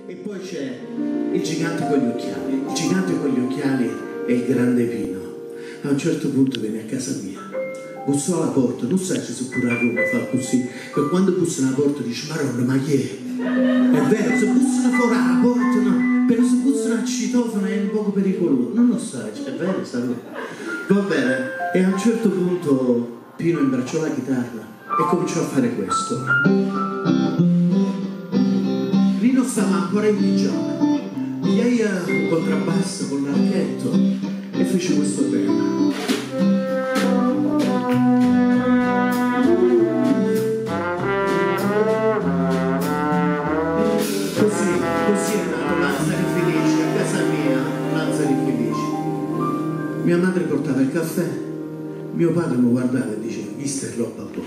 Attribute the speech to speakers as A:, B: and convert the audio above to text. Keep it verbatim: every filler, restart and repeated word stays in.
A: E poi c'è il gigante con gli occhiali. Il gigante con gli occhiali è il grande Pino. A un certo punto viene a casa mia, bussò alla porta, non sai se su pure a Roma fa così, che quando bussano alla porta dice Maronna, ma chi è? È vero, se bussano fuori alla porta, no, però se bussano al citofono è un poco pericoloso, non lo sai, è vero, sta cosa. Va bene, e a un certo punto Pino imbracciò la chitarra e cominciò a fare questo. Rino stava ancora in pigiama, lei un contrabbasso con l'archetto e fece questo tema. Così, così è nato Lazzari Felici, a casa mia, Lazzari Felici. Mia madre portava il caffè, mio padre mi guardava e diceva, chi sta roba tua?